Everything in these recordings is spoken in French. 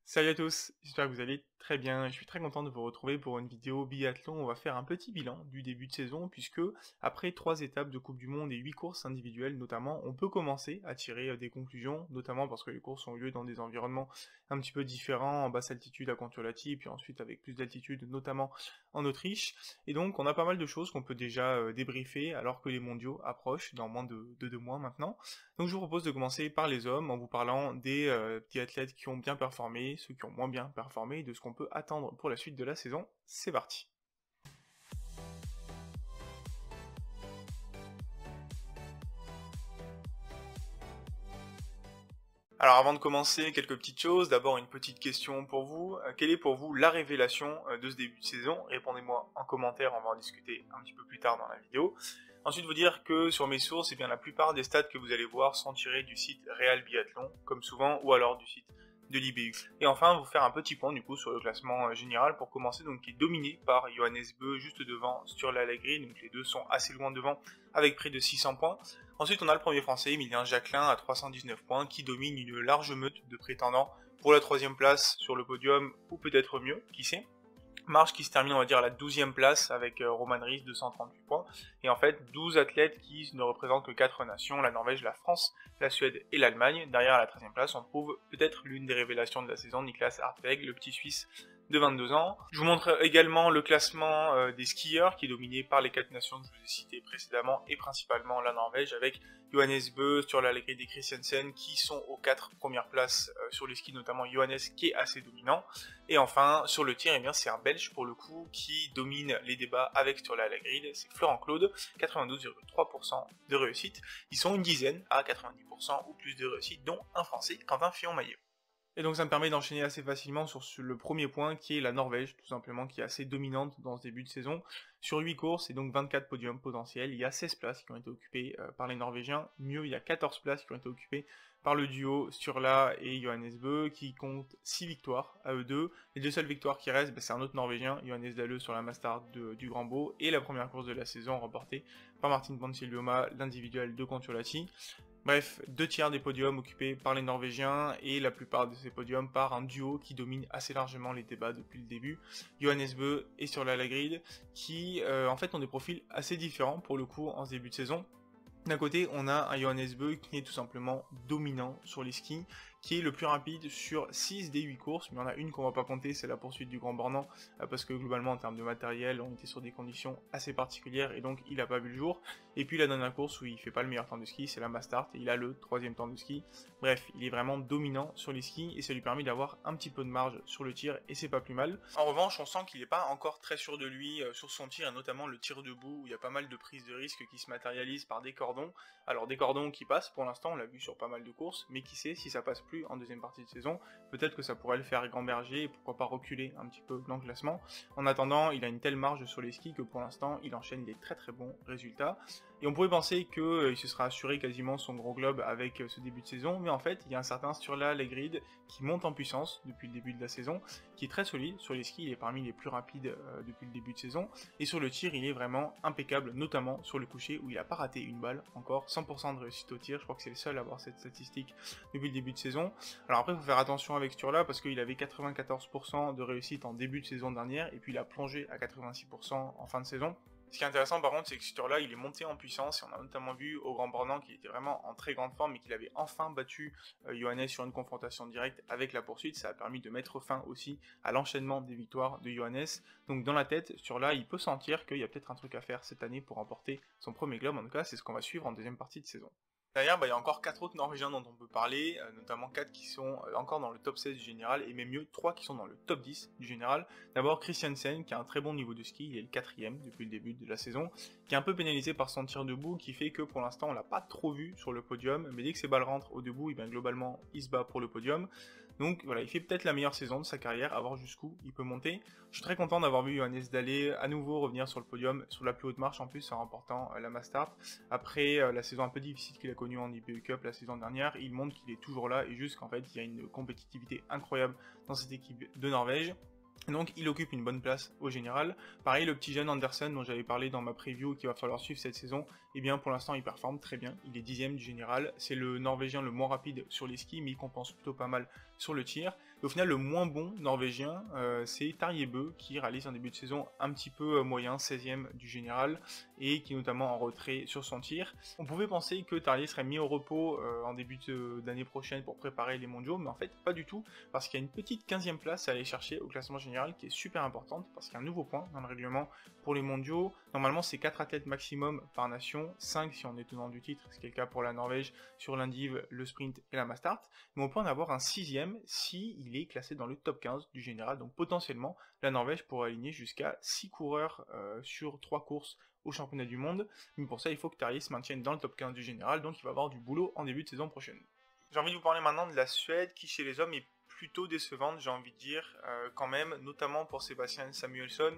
Salut à tous, j'espère que vous allez très bien. Je suis très content de vous retrouver pour une vidéo biathlon. On va faire un petit bilan du début de saison puisque après 3 étapes de Coupe du Monde et 8 courses individuelles notamment, on peut commencer à tirer des conclusions, notamment parce que les courses ont lieu dans des environnements un petit peu différents, en basse altitude à Kontiolahti, puis ensuite avec plus d'altitude, notamment en Autriche. Et donc on a pas mal de choses qu'on peut déjà débriefer alors que les mondiaux approchent dans moins de 2 mois maintenant. Donc je vous propose de commencer par les hommes en vous parlant des petits athlètes qui ont bien performé, ceux qui ont moins bien performé et de ce qu'on peut attendre pour la suite de la saison. C'est parti. Alors avant de commencer, quelques petites choses. D'abord une petite question pour vous. Quelle est pour vous la révélation de ce début de saison? Répondez-moi en commentaire, on va en discuter un petit peu plus tard dans la vidéo. Ensuite vous dire que sur mes sources, la plupart des stats que vous allez voir sont tirés du site Real Biathlon, comme souvent, ou alors du site de l'IBU. Et enfin, vous faire un petit point du coup sur le classement général pour commencer, donc qui est dominé par Johannes Beu juste devant Sturla Allegri, donc les deux sont assez loin devant avec près de 600 points. Ensuite, on a le premier français, Emilien Jacquelin, à 319 points, qui domine une large meute de prétendants pour la 3e place sur le podium, ou peut-être mieux, qui sait. Marche qui se termine, on va dire, à la 12e place avec Roman Ries, 238 points. Et en fait, 12 athlètes qui ne représentent que 4 nations, la Norvège, la France, la Suède et l'Allemagne. Derrière, à la 13e place, on trouve peut-être l'une des révélations de la saison, Niklas Hartweg, le petit Suisse de 22 ans. Je vous montre également le classement des skieurs qui est dominé par les 4 nations que je vous ai citées précédemment et principalement la Norvège avec Johannes Beu, Sturla Allegri et Christiansen qui sont aux 4 premières places sur les skis, notamment Johannes qui est assez dominant. Et enfin, sur le tir, c'est un Belge pour le coup qui domine les débats avec Sturla Allegri, c'est Florent Claude, 92,3% de réussite. Ils sont une dizaine à 90% ou plus de réussite, dont un Français, Quentin Fillon-Maillet. Et donc ça me permet d'enchaîner assez facilement sur le premier point qui est la Norvège, tout simplement, qui est assez dominante dans ce début de saison. Sur 8 courses et donc 24 podiums potentiels, il y a 16 places qui ont été occupées par les Norvégiens. Mieux, il y a 14 places qui ont été occupées par le duo Sturla et Johannes Beu qui compte 6 victoires à eux deux. Les deux seules victoires qui restent, c'est un autre Norvégien, Johannes Dahle sur la Mastart du Grand Beau et la première course de la saison remportée par Martin Ponsiluoma, l'individuel de Kontiolahti. Bref, 2 tiers des podiums occupés par les Norvégiens et la plupart de ces podiums par un duo qui domine assez largement les débats depuis le début, Johannes Beu et Sturla Allegri, qui en fait ont des profils assez différents pour le coup en ce début de saison. D'un côté, on a un Johannes Beu qui est tout simplement dominant sur les skis, qui est le plus rapide sur 6 des 8 courses, mais il y en a une qu'on va pas compter, c'est la poursuite du Grand Bornand, parce que globalement en termes de matériel, on était sur des conditions assez particulières et donc il a pas vu le jour. Et puis la dernière course où il fait pas le meilleur temps de ski, c'est la Mastart, et il a le 3e temps de ski. Bref, il est vraiment dominant sur les skis et ça lui permet d'avoir un petit peu de marge sur le tir et c'est pas plus mal. En revanche, on sent qu'il n'est pas encore très sûr de lui sur son tir et notamment le tir debout où il y a pas mal de prises de risque qui se matérialisent par des cordons. Alors des cordons qui passent pour l'instant, on l'a vu sur pas mal de courses, mais qui sait si ça passe plus en deuxième partie de saison, peut-être que ça pourrait le faire gamberger et pourquoi pas reculer un petit peu dans le classement. En attendant, il a une telle marge sur les skis que pour l'instant, il enchaîne des très très bons résultats. Et on pourrait penser qu'il se sera assuré quasiment son gros globe avec ce début de saison, mais en fait, il y a un certain Sturla Allegri qui monte en puissance depuis le début de la saison, qui est très solide sur les skis, il est parmi les plus rapides depuis le début de saison, et sur le tir, il est vraiment impeccable, notamment sur le coucher où il n'a pas raté une balle, encore 100% de réussite au tir, je crois que c'est le seul à avoir cette statistique depuis le début de saison. Alors après, il faut faire attention avec Sturla parce qu'il avait 94% de réussite en début de saison dernière, et puis il a plongé à 86% en fin de saison. Ce qui est intéressant par contre, c'est que Sturla il est monté en puissance et on a notamment vu au Grand Bornand qu'il était vraiment en très grande forme et qu'il avait enfin battu Johannes sur une confrontation directe avec la poursuite. Ça a permis de mettre fin aussi à l'enchaînement des victoires de Johannes. Donc dans la tête, Sturla il peut sentir qu'il y a peut-être un truc à faire cette année pour remporter son premier globe. En tout cas, c'est ce qu'on va suivre en deuxième partie de saison. Derrière, il y a encore 4 autres Norvégiens dont on peut parler, notamment 4 qui sont encore dans le top 16 du général, et même mieux, 3 qui sont dans le top 10 du général. D'abord Christiansen, qui a un très bon niveau de ski, il est le 4e depuis le début de la saison, qui est un peu pénalisé par son tir debout, qui fait que pour l'instant on l'a pas trop vu sur le podium, mais dès que ses balles rentrent au debout, et bien globalement il se bat pour le podium. Donc voilà, il fait peut-être la meilleure saison de sa carrière, à voir jusqu'où il peut monter. Je suis très content d'avoir vu Johannes Dahle à nouveau revenir sur le podium, sur la plus haute marche en plus, en remportant la Mastart. Après la saison un peu difficile qu'il a connue en IBU Cup la saison dernière, il montre qu'il est toujours là et juste qu'en fait il y a une compétitivité incroyable dans cette équipe de Norvège. Donc il occupe une bonne place au général. Pareil, le petit jeune Andersen dont j'avais parlé dans ma preview qu'il va falloir suivre cette saison, et bien pour l'instant il performe très bien, il est 10ème du général, c'est le norvégien le moins rapide sur les skis, mais il compense plutôt pas mal sur le tir. Et au final le moins bon norvégien, c'est Tarjei Bø, qui réalise un début de saison un petit peu moyen, 16ème du général, et qui est notamment en retrait sur son tir. On pouvait penser que Tarjei serait mis au repos en début d'année prochaine pour préparer les mondiaux, mais en fait pas du tout, parce qu'il y a une petite 15ème place à aller chercher au classement général qui est super importante, parce qu'il y a un nouveau point dans le règlement pour les mondiaux. Normalement c'est 4 athlètes maximum par nation, 5 si on est tenant du titre, ce qui est le cas pour la Norvège sur l'indiv, le sprint et la mass start, mais on peut en avoir un 6ème si il est classé dans le top 15 du général, donc potentiellement la Norvège pourrait aligner jusqu'à 6 coureurs sur 3 courses au championnat du monde, mais pour ça il faut que Tarjei se maintienne dans le top 15 du général, donc il va avoir du boulot en début de saison prochaine. J'ai envie de vous parler maintenant de la Suède qui chez les hommes est plutôt décevante, j'ai envie de dire, quand même, notamment pour Sebastian Samuelsson,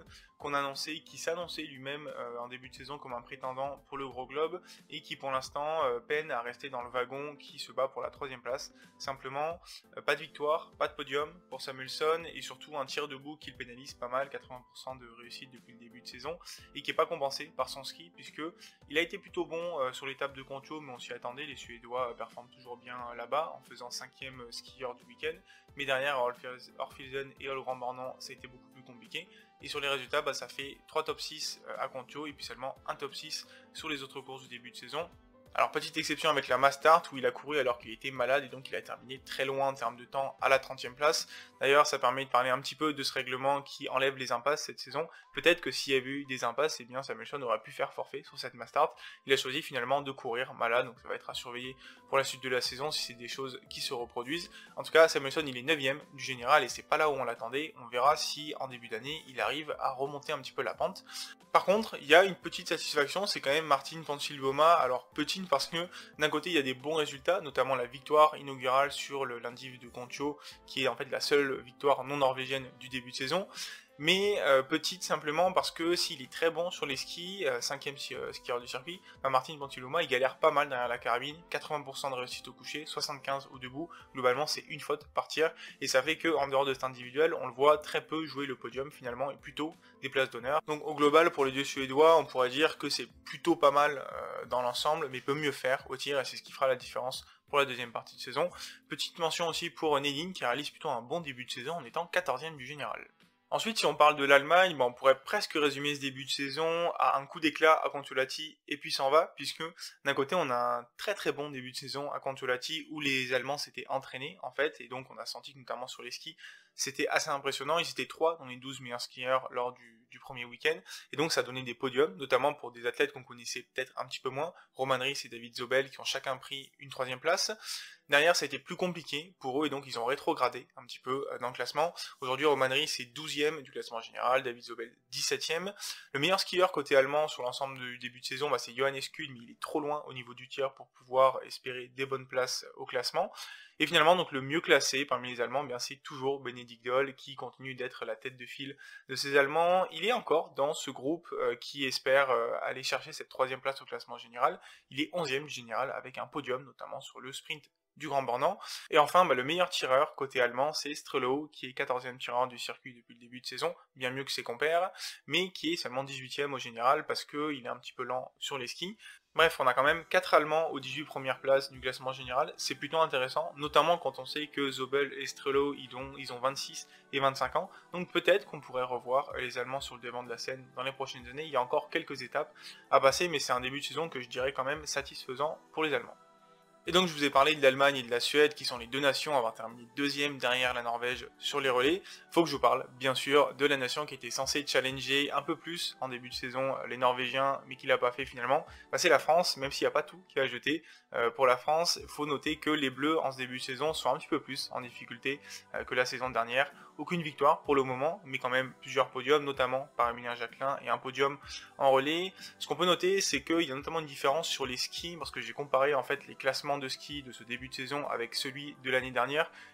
qui s'annonçait lui-même en début de saison comme un prétendant pour le gros globe, et qui pour l'instant peine à rester dans le wagon qui se bat pour la 3ème place. Simplement, pas de victoire, pas de podium pour Samuelsson, et surtout un tir debout qui le pénalise pas mal, 80% de réussite depuis le début de saison, et qui n'est pas compensé par son ski, puisque il a été plutôt bon sur l'étape de Kontijo, mais on s'y attendait, les Suédois performent toujours bien là-bas, en faisant 5ème skieur du week-end, mais derrière Orfilsen et Grand Bornand, ça a été beaucoup plus compliqué. Et sur les résultats, ça fait 3 top 6 à Kontijo et puis seulement un top 6 sur les autres courses du début de saison. Alors petite exception avec la mass start où il a couru alors qu'il était malade et donc il a terminé très loin en termes de temps à la 30ème place. D'ailleurs ça permet de parler un petit peu de ce règlement qui enlève les impasses cette saison. Peut-être que s'il y avait eu des impasses, eh bien Samuelsson aurait pu faire forfait sur cette mass start. Il a choisi finalement de courir malade, donc ça va être à surveiller pour la suite de la saison si c'est des choses qui se reproduisent. En tout cas Samuelsson il est 9ème du général et c'est pas là où on l'attendait. On verra si en début d'année il arrive à remonter un petit peu la pente. Par contre, il y a une petite satisfaction, c'est quand même Martin Ponsiluoma. Alors petite parce que d'un côté il y a des bons résultats, notamment la victoire inaugurale sur l'indiv de Kontijo, qui est en fait la seule victoire non norvégienne du début de saison. Mais petite simplement parce que s'il est très bon sur les skis, 5ème skieur du circuit, Martin Ponsiluoma il galère pas mal derrière la carabine, 80% de réussite au coucher, 75 au debout, globalement c'est une faute par tir, et ça fait qu'en dehors de cet individuel, on le voit très peu jouer le podium finalement, et plutôt des places d'honneur. Donc au global pour les deux Suédois, on pourrait dire que c'est plutôt pas mal dans l'ensemble, mais peut mieux faire au tir, et c'est ce qui fera la différence pour la deuxième partie de saison. Petite mention aussi pour Nedin qui réalise plutôt un bon début de saison en étant 14ème du général. Ensuite, si on parle de l'Allemagne, on pourrait presque résumer ce début de saison à un coup d'éclat à Kontiolahti et puis s'en va, puisque d'un côté on a un très très bon début de saison à Kontiolahti où les Allemands s'étaient entraînés en fait, et donc on a senti que notamment sur les skis, c'était assez impressionnant, ils étaient 3 dans les 12 meilleurs skieurs lors du premier week-end, et donc ça donnait des podiums, notamment pour des athlètes qu'on connaissait peut-être un petit peu moins, Roman Ries et David Zobel qui ont chacun pris une 3ème place. Derrière, ça a été plus compliqué pour eux et donc ils ont rétrogradé un petit peu dans le classement. Aujourd'hui, Roman Ries est 12ème du classement général, David Zobel 17ème. Le meilleur skieur côté allemand sur l'ensemble du début de saison, c'est Johannes Kuhn, mais il est trop loin au niveau du tir pour pouvoir espérer des bonnes places au classement. Et finalement, donc le mieux classé parmi les Allemands, c'est toujours Benedikt Doll qui continue d'être la tête de file de ces Allemands. Il est encore dans ce groupe qui espère aller chercher cette 3ème place au classement général. Il est 11ème du général avec un podium, notamment sur le sprint du Grand Bornand. Et enfin, le meilleur tireur côté allemand, c'est Strelow, qui est 14ème tireur du circuit depuis le début de saison, bien mieux que ses compères, mais qui est seulement 18ème au général parce qu'il est un petit peu lent sur les skis. Bref, on a quand même 4 Allemands aux 18 premières places du classement général, c'est plutôt intéressant, notamment quand on sait que Zobel et Strelow, ils ont 26 et 25 ans, donc peut-être qu'on pourrait revoir les Allemands sur le devant de la scène dans les prochaines années. Il y a encore quelques étapes à passer, mais c'est un début de saison que je dirais quand même satisfaisant pour les Allemands. Et donc je vous ai parlé de l'Allemagne et de la Suède qui sont les deux nations à avoir terminé 2ème derrière la Norvège sur les relais. Faut que je vous parle bien sûr de la nation qui était censée challenger un peu plus en début de saison les Norvégiens mais qui l'a pas fait finalement. C'est la France, même s'il n'y a pas tout qui a jeté. Pour la France, il faut noter que les Bleus en ce début de saison sont un petit peu plus en difficulté que la saison dernière. Aucune victoire pour le moment, mais quand même plusieurs podiums, notamment par Emilien Jacquelin et un podium en relais. Ce qu'on peut noter, c'est qu'il y a notamment une différence sur les skis, parce que j'ai comparé en fait les classements de ski de ce début de saison avec celui de l'année dernière,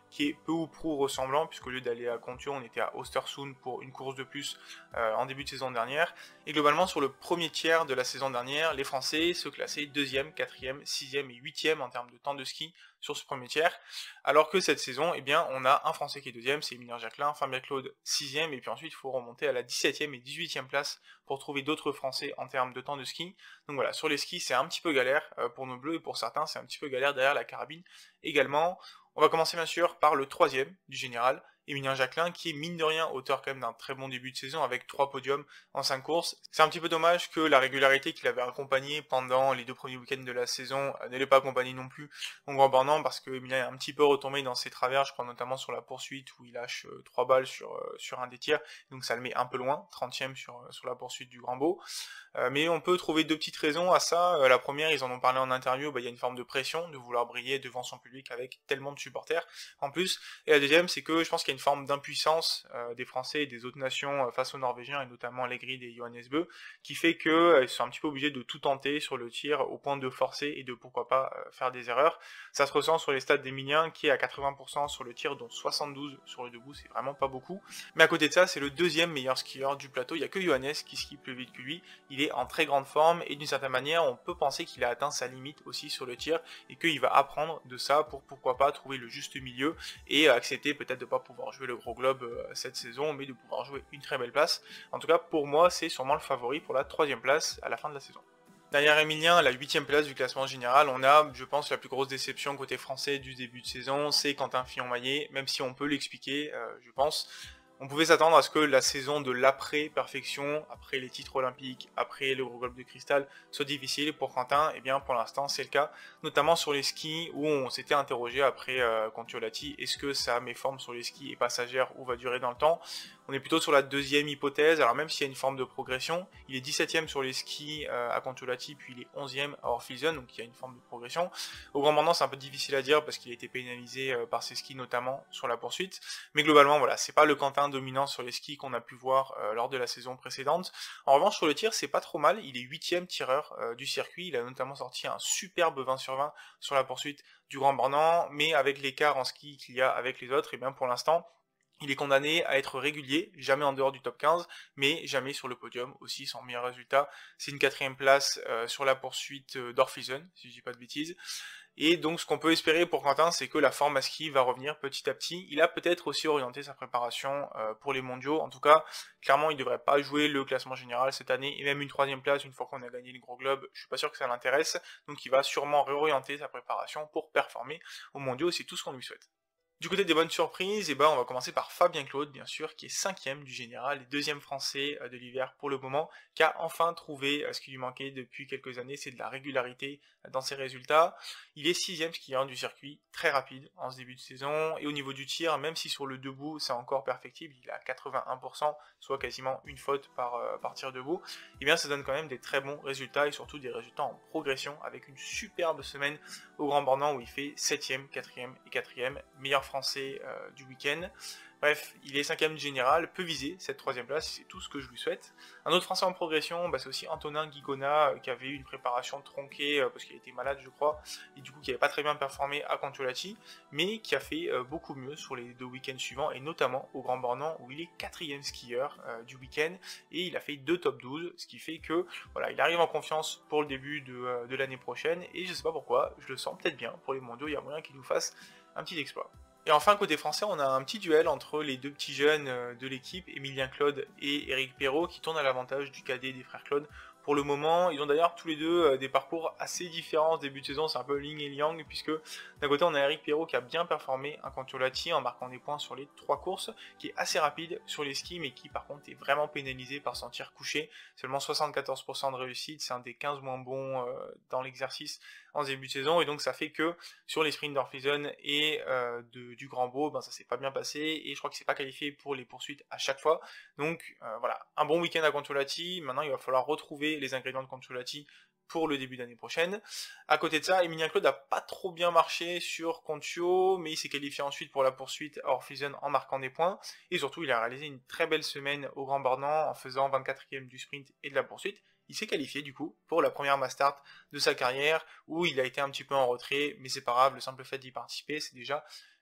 qui est peu ou prou ressemblant, puisqu'au lieu d'aller à Kontio, on était à Östersund pour une course de plus en début de saison dernière. Et globalement, sur le premier tiers de la saison dernière, les Français se classaient 2e, 4e, 6e et 8e en termes de temps de ski sur ce premier tiers, alors que cette saison, eh bien, on a un Français qui est 2e, c'est Emilien Jacquelin, Fabien Claude 6e, et puis ensuite il faut remonter à la 17e et 18e place pour trouver d'autres Français en termes de temps de ski. Donc voilà, sur les skis c'est un petit peu galère pour nos bleus, et pour certains c'est un petit peu galère derrière la carabine également. On va commencer bien sûr par le 3e du général, Emilien Jacquelin, qui est mine de rien auteur quand même d'un très bon début de saison avec 3 podiums en 5 courses. C'est un petit peu dommage que la régularité qu'il avait accompagnée pendant les 2 premiers week-ends de la saison ne l'ait pas accompagné non plus au Grand Bornand, parce que Emilien est un petit peu retombé dans ses travers, je crois notamment sur la poursuite où il lâche 3 balles sur un des tirs, donc ça le met un peu loin, 30e sur la poursuite du Grand Beau. Mais on peut trouver 2 petites raisons à ça. La première, ils en ont parlé en interview, il y a une forme de pression de vouloir briller devant son public avec tellement de supporters en plus. Et la deuxième, c'est que je pense qu'il y a une forme d'impuissance des Français et des autres nations face aux Norvégiens, et notamment Allegri et Johannes Bö, qui fait qu'ils sont un petit peu obligés de tout tenter sur le tir au point de forcer et de pourquoi pas faire des erreurs. Ça se ressent sur les stats d'Emilien qui est à 80% sur le tir, dont 72 sur le debout, c'est vraiment pas beaucoup. Mais à côté de ça, c'est le 2e meilleur skieur du plateau, il n'y a que Johannes qui skie plus vite que lui. Il est en très grande forme et d'une certaine manière on peut penser qu'il a atteint sa limite aussi sur le tir et qu'il va apprendre de ça pour pourquoi pas trouver le juste milieu et accepter peut-être de pas pouvoir jouer le gros globe cette saison, mais de pouvoir jouer une très belle place. En tout cas pour moi c'est sûrement le favori pour la 3e place à la fin de la saison. Derrière Emilien, la 8e place du classement général, on a, je pense, la plus grosse déception côté français du début de saison, c'est Quentin Fillon-Maillet, même si on peut l'expliquer, je pense. On pouvait s'attendre à ce que la saison de l'après-perfection, après les titres olympiques, après le gros globe de cristal, soit difficile pour Quentin. Et bien pour l'instant c'est le cas, notamment sur les skis où on s'était interrogé après Kontiolahti, est-ce que sa méforme sur les skis est passagère ou va durer dans le temps? On est plutôt sur la 2e hypothèse, alors même s'il y a une forme de progression, il est 17e sur les skis à Kontiolahti, puis il est 11e à Orpheus, donc il y a une forme de progression. Au Grand Bornand c'est un peu difficile à dire parce qu'il a été pénalisé par ses skis notamment sur la poursuite, mais globalement voilà, c'est pas le Quentin dominant sur les skis qu'on a pu voir lors de la saison précédente. En revanche sur le tir c'est pas trop mal, il est 8e tireur du circuit, il a notamment sorti un superbe 20 sur 20 sur la poursuite du Grand Bornand, mais avec l'écart en ski qu'il y a avec les autres, et bien pour l'instant il est condamné à être régulier, jamais en dehors du top 15, mais jamais sur le podium aussi. Son meilleur résultat, c'est une 4e place sur la poursuite d'Orpheus, si je dis pas de bêtises. Et donc ce qu'on peut espérer pour Quentin, c'est que la forme à ski va revenir petit à petit. Il a peut-être aussi orienté sa préparation pour les mondiaux. En tout cas, clairement, il ne devrait pas jouer le classement général cette année, et même une 3e place une fois qu'on a gagné le gros globe. Je suis pas sûr que ça l'intéresse. Donc il va sûrement réorienter sa préparation pour performer aux mondiaux, c'est tout ce qu'on lui souhaite. Du côté des bonnes surprises, on va commencer par Fabien Claude, bien sûr, qui est 5e du général et 2e français de l'hiver pour le moment, qui a enfin trouvé ce qui lui manquait depuis quelques années, c'est de la régularité dans ses résultats. Il est 6e skieur du circuit, très rapide en ce début de saison, et au niveau du tir, même si sur le debout c'est encore perfectible, il est à 81%, soit quasiment une faute par tir debout, et bien ça donne quand même des très bons résultats, et surtout des résultats en progression, avec une superbe semaine au Grand Bornand où il fait 7e, 4e et 4e, meilleur français du week-end. Bref, il est 5e du général, peut viser cette 3e place, c'est tout ce que je lui souhaite. Un autre français en progression, c'est aussi Antonin Guigona, qui avait eu une préparation tronquée, parce qu'il était malade je crois, et du coup qui n'avait pas très bien performé à Kontiolahti, mais qui a fait beaucoup mieux sur les 2 week-ends suivants, et notamment au Grand Bornand, où il est 4e skieur du week-end, et il a fait 2 top 12, ce qui fait que, voilà, il arrive en confiance pour le début de l'année prochaine, et je sais pas pourquoi, je le sens peut-être bien pour les mondiaux, il y a moyen qu'il nous fasse un petit exploit. Et enfin, côté français, on a un petit duel entre les 2 petits jeunes de l'équipe, Emilien Claude et Eric Perrault, qui tournent à l'avantage du cadet des frères Claude. Pour le moment, ils ont d'ailleurs tous les deux des parcours assez différents ce début de saison, c'est un peu yin et yang, puisque d'un côté on a Eric Perrault qui a bien performé à Kontiolahti en marquant des points sur les 3 courses, qui est assez rapide sur les skis, mais qui par contre est vraiment pénalisé par son tir couché, seulement 74% de réussite, c'est un des 15 moins bons dans l'exercice en début de saison, et donc ça fait que sur les sprints d'Orpheus et du Grand Beau, ça s'est pas bien passé, et je crois qu'il s'est pas qualifié pour les poursuites à chaque fois, donc voilà, un bon week-end à Kontiolahti, maintenant il va falloir retrouver les ingrédients de Kontiolahti pour le début d'année prochaine. À côté de ça, Emilien Claude n'a pas trop bien marché sur Kontio, mais il s'est qualifié ensuite pour la poursuite à Orpheus en marquant des points, et surtout il a réalisé une très belle semaine au Grand Bornand en faisant 24e du sprint et de la poursuite. Il s'est qualifié du coup pour la première mass start de sa carrière, où il a été un petit peu en retrait, mais c'est pas grave, le simple fait d'y participer, c'est déjà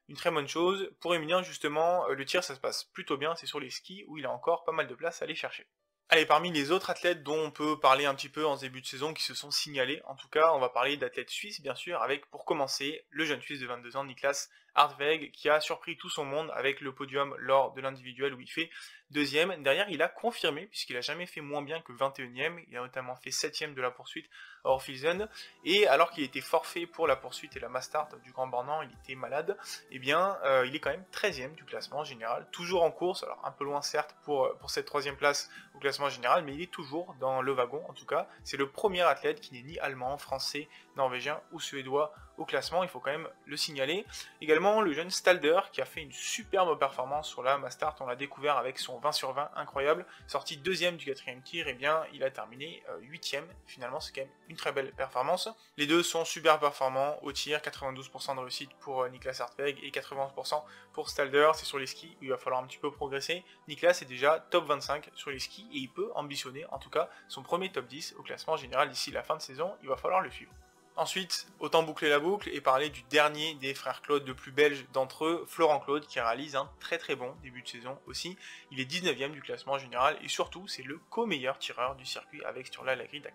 une très bonne chose. Pour Emilien, justement, le tir, ça se passe plutôt bien, c'est sur les skis où il a encore pas mal de place à aller chercher. Allez, parmi les autres athlètes dont on peut parler un petit peu en ce début de saison qui se sont signalés, en tout cas, on va parler d'athlètes suisses, bien sûr, avec, pour commencer, le jeune Suisse de 22 ans, Niklas Hartweg, qui a surpris tout son monde avec le podium lors de l'individuel où il fait deuxième. Derrière, il a confirmé, puisqu'il a jamais fait moins bien que 21e, il a notamment fait 7e de la poursuite à Orfilsen, et alors qu'il était forfait pour la poursuite et la mass start du Grand Bornand, il était malade, eh bien, il est quand même 13e du classement général, toujours en course, alors un peu loin certes pour cette 3e place au classement général, mais il est toujours dans le wagon, en tout cas, c'est le premier athlète qui n'est ni allemand, français, norvégien ou suédois au classement, il faut quand même le signaler. Également le jeune Stalder qui a fait une superbe performance sur la Mastart, on l'a découvert avec son 20 sur 20 incroyable, sorti 2e du 4e tir, et bien il a terminé 8e, finalement c'est quand même une très belle performance. Les deux sont super performants au tir, 92% de réussite pour Niklas Hartweg et 80% pour Stalder, c'est sur les skis où il va falloir un petit peu progresser. Niklas est déjà top 25 sur les skis et il peut ambitionner en tout cas son premier top 10 au classement général d'ici la fin de saison, il va falloir le suivre. Ensuite, autant boucler la boucle et parler du dernier des frères Claude, le plus belge d'entre eux, Florent Claude, qui réalise un très bon début de saison aussi. Il est 19e du classement général et surtout, c'est le co-meilleur tireur du circuit avec Sturla Lagrid à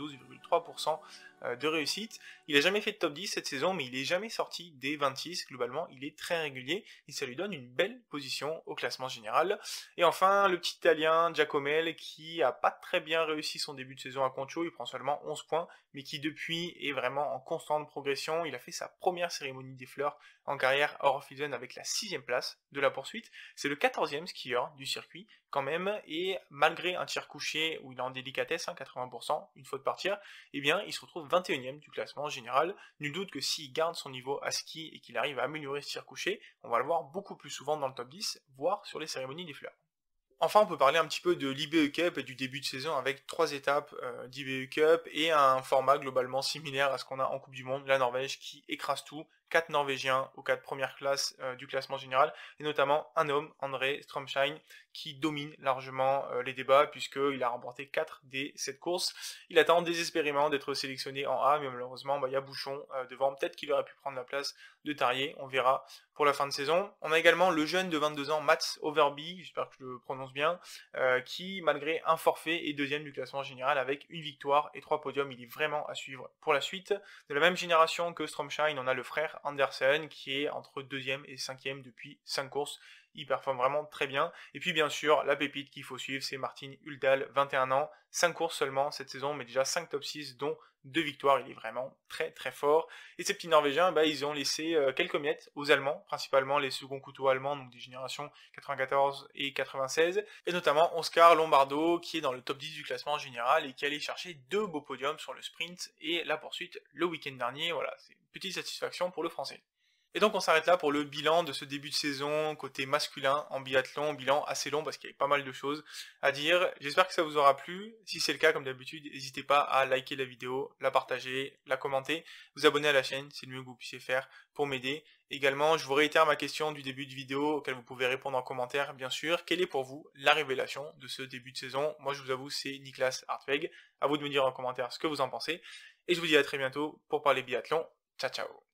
92,3% de réussite. Il n'a jamais fait de top 10 cette saison, mais il n'est jamais sorti des 26. Globalement, il est très régulier et ça lui donne une belle position au classement général. Et enfin, le petit Italien Giacomel qui a pas très bien réussi son début de saison à Concho, il prend seulement 11 points, mais qui depuis est vraiment en constante progression. Il a fait sa première cérémonie des fleurs en carrière hors Orfilsen avec la 6e place de la poursuite. C'est le 14e skieur du circuit quand même, et malgré un tir couché où il est en délicatesse, 80%, une faute par tir, eh bien il se retrouve 21e du classement général. Nul doute que s'il garde son niveau à ski et qu'il arrive à améliorer ce tir couché, on va le voir beaucoup plus souvent dans le top 10, voire sur les cérémonies des fleurs. Enfin, on peut parler un petit peu de l'IBU Cup et du début de saison avec 3 étapes d'IBU Cup et un format globalement similaire à ce qu'on a en Coupe du Monde, la Norvège qui écrase tout, 4 Norvégiens aux 4 premières classes du classement général, et notamment un homme, André Stromschein, qui domine largement les débats puisqu'il a remporté 4 des 7 courses. Il attend désespérément d'être sélectionné en A, mais malheureusement il y a bouchon devant, peut-être qu'il aurait pu prendre la place de Tarier, on verra pour la fin de saison. On a également le jeune de 22 ans, Mats Overby, j'espère que je le prononce bien, qui malgré un forfait est 2e du classement général avec une victoire et 3 podiums, il est vraiment à suivre pour la suite. De la même génération que Stromschein, on a le frère Andersen qui est entre 2e et 5e depuis 5 courses, il performe vraiment très bien. Et puis bien sûr, la pépite qu'il faut suivre, c'est Martin Uldal, 21 ans, 5 courses seulement cette saison, mais déjà 5 top 6, dont 2 victoires, il est vraiment très fort. Et ces petits Norvégiens, ils ont laissé quelques miettes aux Allemands, principalement les seconds couteaux allemands, donc des générations 94 et 96, et notamment Oscar Lombardo, qui est dans le top 10 du classement général et qui allait chercher 2 beaux podiums sur le sprint et la poursuite le week-end dernier. Voilà, c'est une petite satisfaction pour le français. Et donc on s'arrête là pour le bilan de ce début de saison côté masculin en biathlon, bilan assez long parce qu'il y avait pas mal de choses à dire. J'espère que ça vous aura plu. Si c'est le cas, comme d'habitude, n'hésitez pas à liker la vidéo, la partager, la commenter, vous abonner à la chaîne, c'est le mieux que vous puissiez faire pour m'aider. Également, je vous réitère ma question du début de vidéo auquel vous pouvez répondre en commentaire, bien sûr. Quelle est pour vous la révélation de ce début de saison? Moi, je vous avoue, c'est Niklas Hartweg. À vous de me dire en commentaire ce que vous en pensez. Et je vous dis à très bientôt pour parler biathlon. Ciao, ciao.